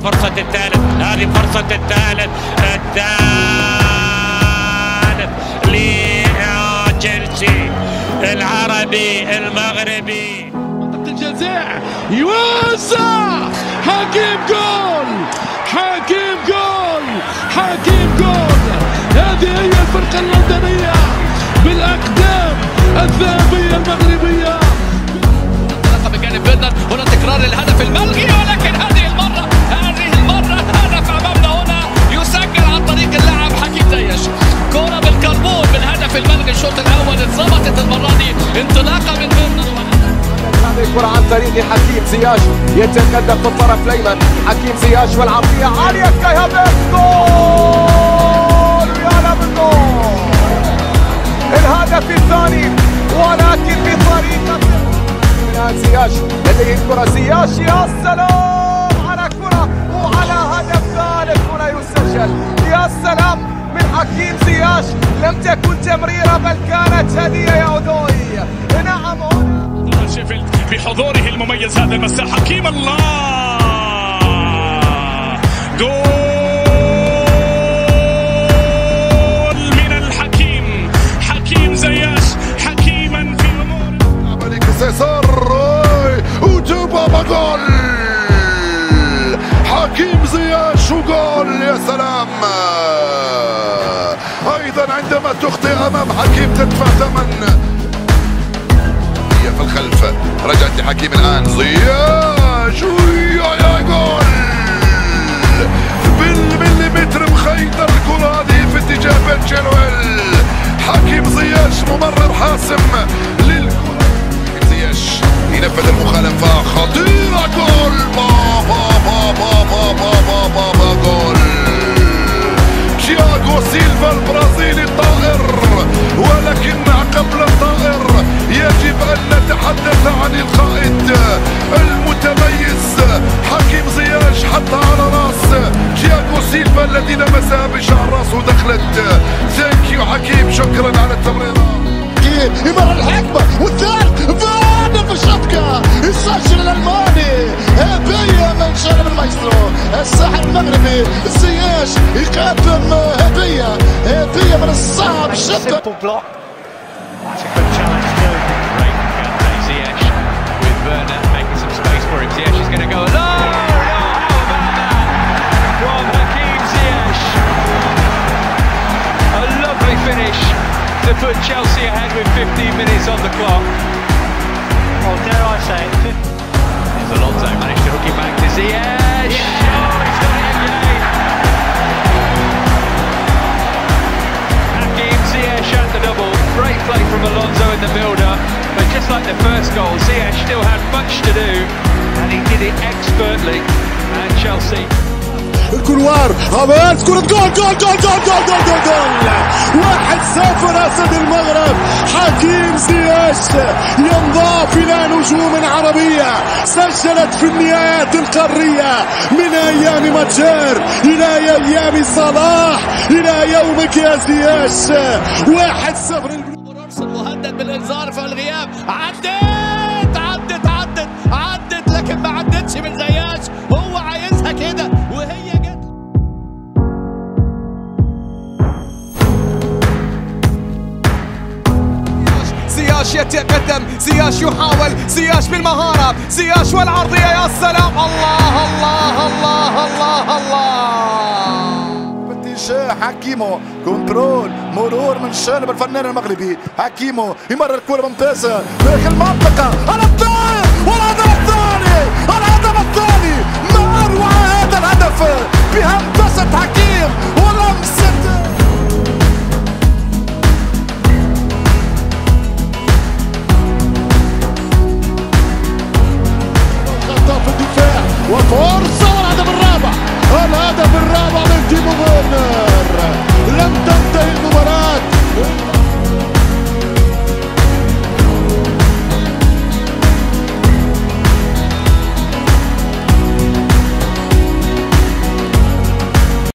فرصة الثالث، هذه فرصة الثالث لتشيلسي العربي المغربي. منطقة الجزاء يوسع، حكيم جول، حكيم جول، حكيم جول. هذه هي الفرقة اللندنية بالأقدام الذهبية المغربية. انطلاقة بجانب بيرنر، هنا تكرار الهدف الملغي، ولكن هذه المرة هدف أمامنا هنا يسجل عن طريق اللاعب حكيم زياش. كرة بالكربون بالهدف الملغي، الشوط الأول اتظبطت المرة دي، انطلاقة من بيرنر. هذه الكرة عن طريق حكيم زياش، يتقدم في الطرف الأيمن، حكيم زياش والعرضية عالية كي هدف جول، يا لا بالجول. الهدف الثاني ولكن بطريقة زياش، لديه الكرة زياش، يا سلام على كرة وعلى هدف ثالث هنا يسجل، يا سلام من حكيم زياش. لم تكن تمريرة بل كانت هدية يا أدوي. نعم شيفيلد بحضوره المميز هذا المساء، حكيم الله جول من الحكيم، حكيم زياش حكيما في امور عليك سيسار وجابها جول، حكيم زياش وجول، يا سلام. ايضا عندما تخطئ امام حكيم تدفع ثمن. في الخلف رجعت لحكيم الان، زياش يا جول بالمليمتر مخيطر الكرة هذه في اتجاه بيت شيلويل. حكيم زياش ممرر حاسم للكرة. زياش ينفذ المخالفة خطيرة، جول بابا بابا بابا بابا بابا جول. تياغو سيلفا البرازيلي الطائر، ولكن قبل الطائر يجب أن نتحدث عن القائد المتميز حكيم زياش. حتى على راس تياغو سيلفا الذي لمسها بشعر راسه دخلت. ثانك يو حكيم، شكرا على التمريرة. يمر الحكمة والثالث فانا في الشبكة، يسجل الألماني هدية من شارب المايسترو الساحر المغربي زياش، يقدم هدية من الصعب جدا. That's a good challenge too. Great Kante Ziyech with Werner making some space for him. Ziyech is going to go alone. Oh, how about that from Hakim Ziyech? A lovely finish to put Chelsea ahead with 15 minutes on the clock. Oh, dare I say it? There's Alonso managed to hook it back to Ziyech. Yeah. Oh, he's done it again. Hakim Ziyech at the double. Great play from Alonso in the build-up, but just like the first goal, Ziyech still had much to do, and he did it expertly. And Chelsea. الكروار هافرتز، كرة جول جول جول جول جول جول جول جول. 1-0 أسد المغرب حكيم زياش ينضاف إلى نجوم عربية سجلت في النهايات القارية، من أيام متجر إلى أيام صلاح إلى يومك يا زياش. 1-0. مهدد بالإنذار في الغياب، عدت لكن ما عدتش من زياش، هو عايزها كده وهي جت. زياش يتقدم، زياش يحاول، زياش بالمهارة، زياش والعرضية، يا سلام. الله الله الله الله الله. باتجاه حكيمو، كنترول مرور من شانب الفنان المغربي. حكيمو يمرر الكرة ممتازة داخل المنطقة، الطائر والهدف الثاني، الهدف الثاني. ما أروع هذا الهدف بهندسة حكيم ولمسة